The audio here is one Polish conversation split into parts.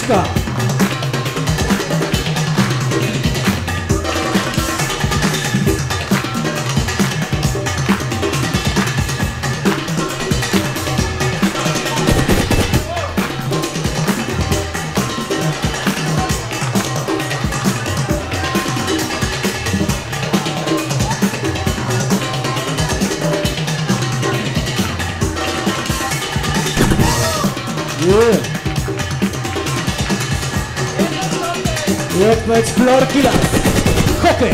Polska. Jak mecz Killaz. Hokej.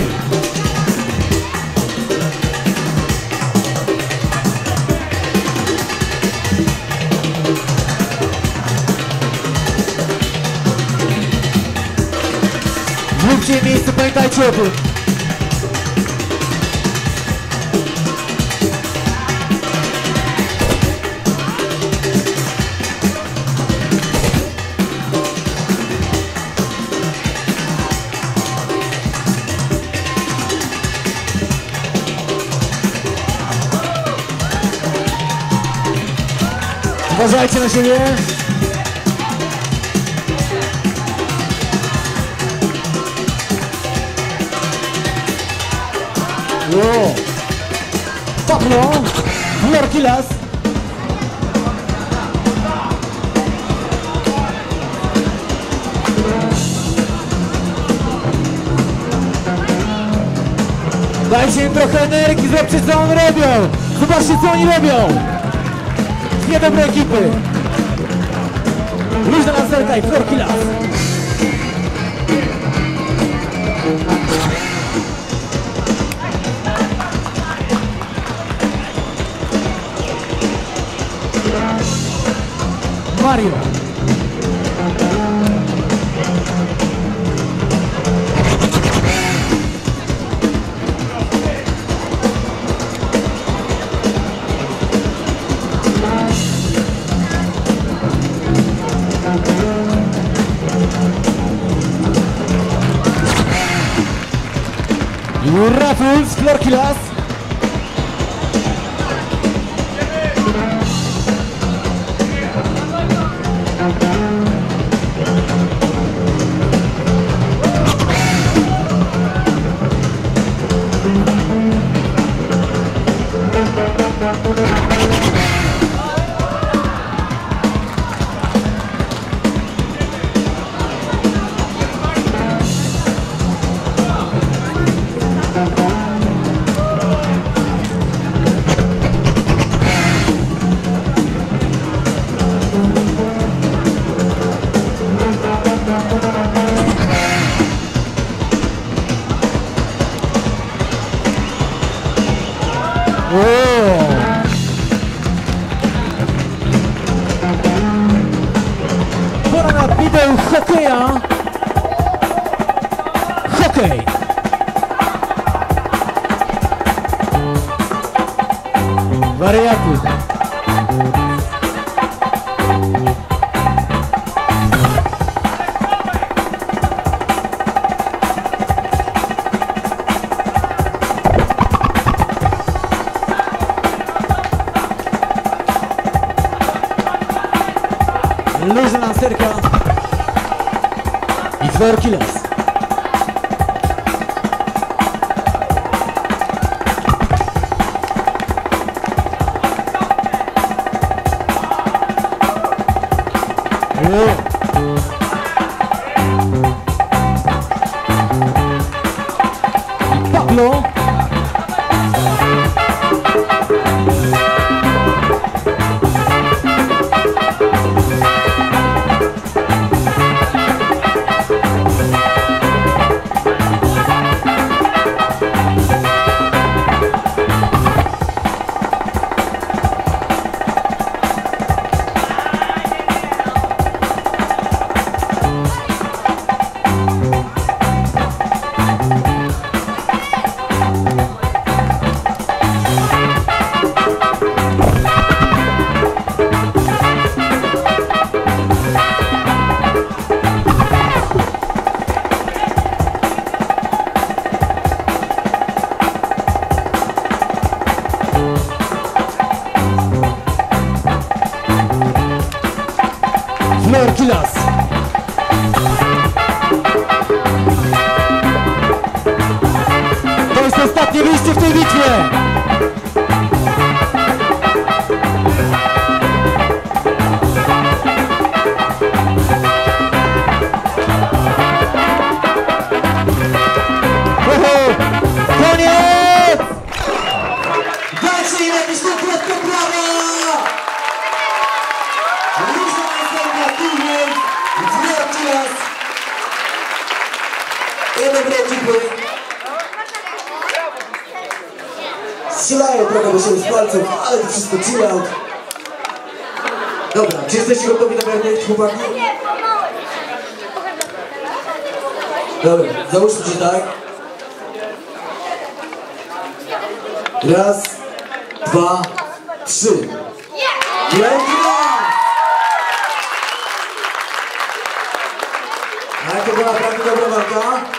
Zróbcie miejsce, pamiętajcie o tym. Uważajcie na siebie. Wow. Pablo, Killaz. Dajcie im trochę energii, zróbcie co oni robią. Zobaczcie co oni robią. Dwie dobre ekipy. Luźna lancerka i Killaz. Mario. Raffles, Killaz. Pora na wideo hokeja. Hokej. Wariaty. Luźna lancerka i Killaz. Pablo. Killaz. Nie byliście w tej bitwie! Koniec! Dajcie im jakieś konkretne brawa! Różna następna turniej w Killaz. Dobre ekipy. Strzelają trochę do siebie z palców, ale to wszystko chill out. Dobra, czy jesteście gotowi na garnieć, chłopaki? Dobra, załóżmy się tak. Raz, dwa, trzy. Pięknie! Ale to była naprawdę dobra walka.